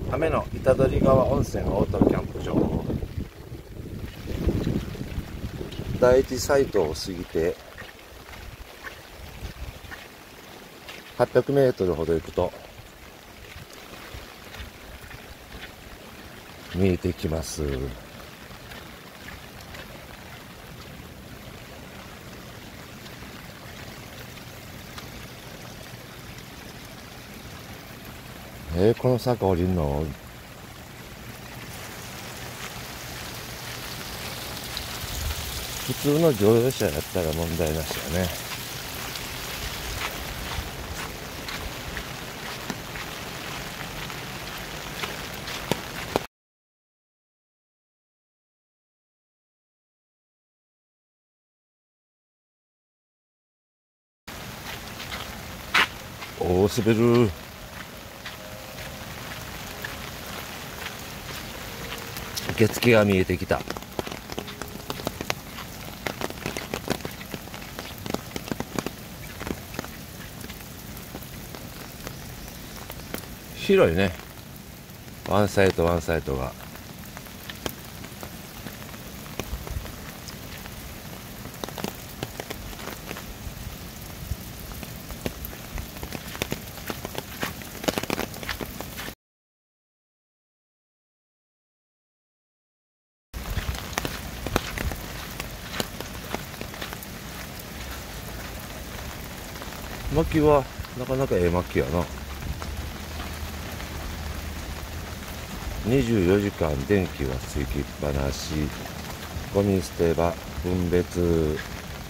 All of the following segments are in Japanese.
雨の板取川温泉オートキャンプ場、第一サイトを過ぎて800メートルほど行くと見えてきます。この坂降りるの？普通の乗用車やったら問題なしやね。滑る。受付が見えてきた。広いね。ワンサイトワンサイトが。薪はなかなかええ薪やな。24時間電気はつきっぱなし。ゴミ捨て場分別。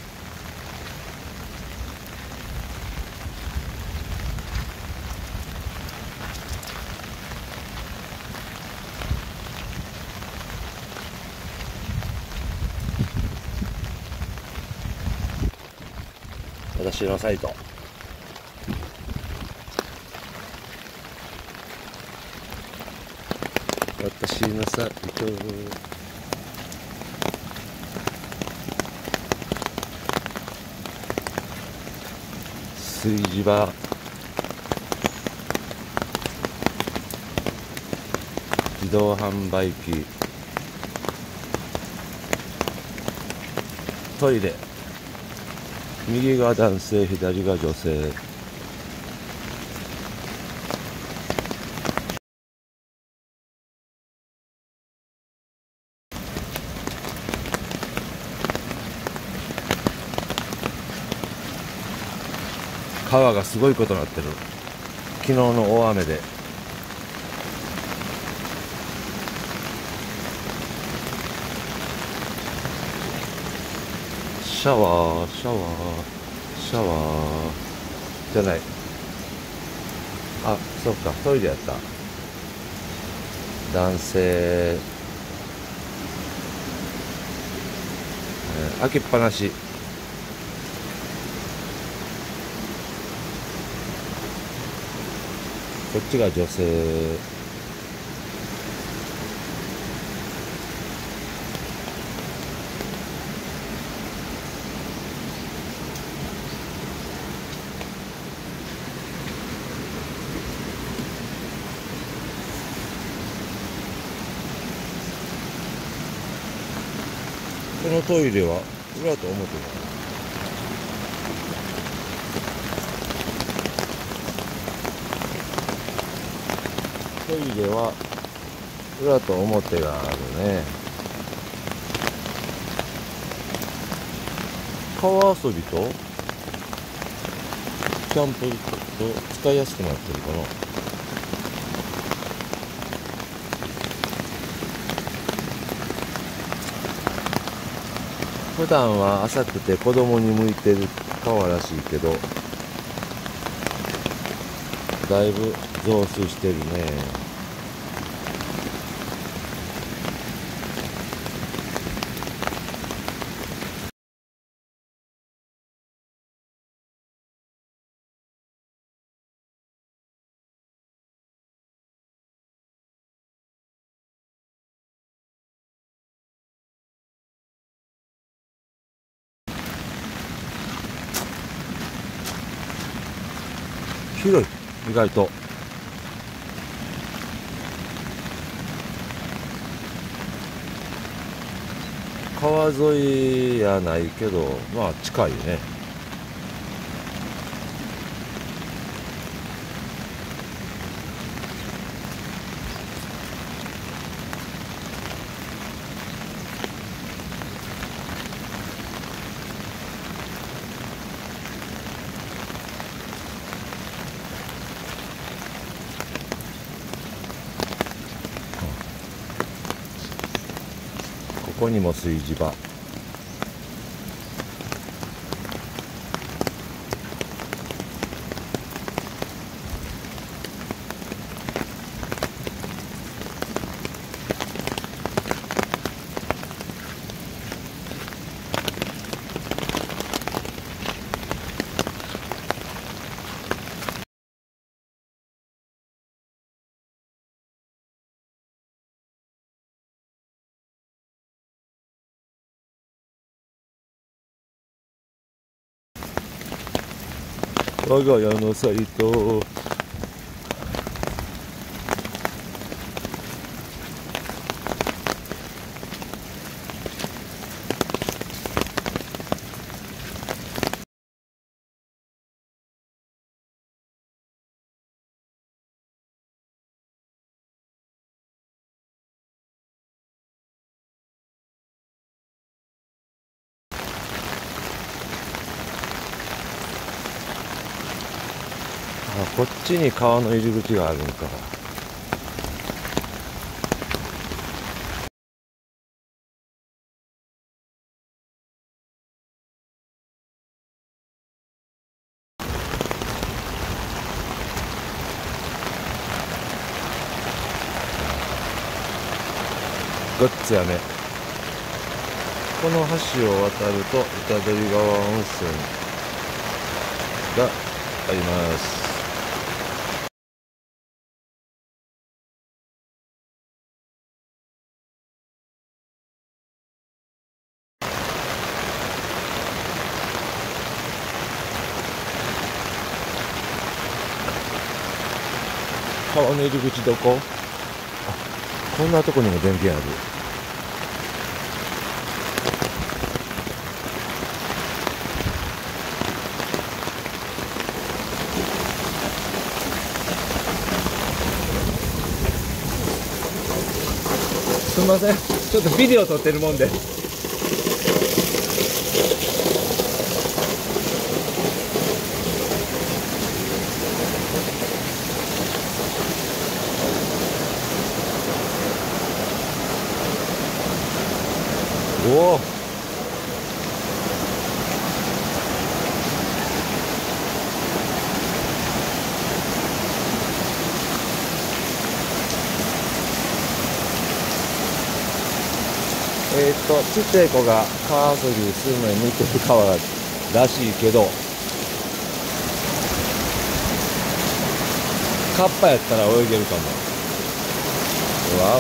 私のサイト。私のサイト。炊事場。自動販売機。トイレ。右が男性、左が女性。川がすごいことになってる。昨日の大雨で。シャワー、シャワー、シャワーじゃない。あ、そっか、トイレやった。男性、開きっぱなし。こっちが女性。このトイレは裏と表だ。トイレは裏と表があるね。川遊びとキャンプと使いやすくなってるかな。普段は浅くて子供に向いてる川らしいけど、だいぶ増水してるね。広い、意外と。 川沿いやないけど、まあ近いね。ここにも炊事場。我が家のサイト。あ、こっちに川の入り口があるんか。ごっつやね。この橋を渡ると板取川温泉があります。川の入り口どこ？あ、こんなとこにも電源ある。すみません、ちょっとビデオ撮ってるもんで。おお。ちっちゃい子が川遊びするのに向いてる川らしいけど、カッパやったら泳げるかも。わお。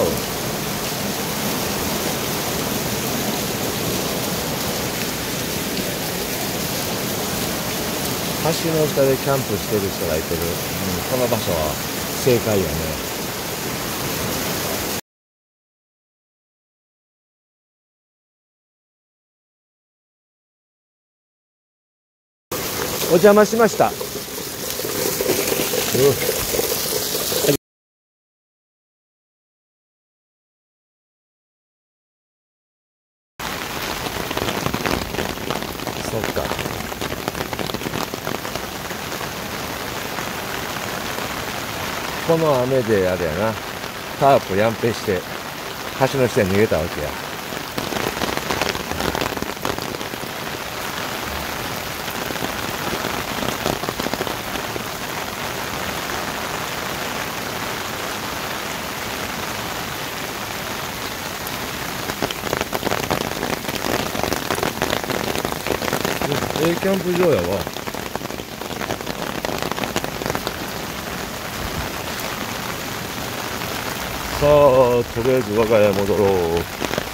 橋の下でキャンプしてる人がいてる、この場所は正解やね。お邪魔しました。そっか。この雨であれやな、タープやんぺして橋の下に逃げたわけや。キャンプ場やわ。さあ、とりあえず我が家戻ろう。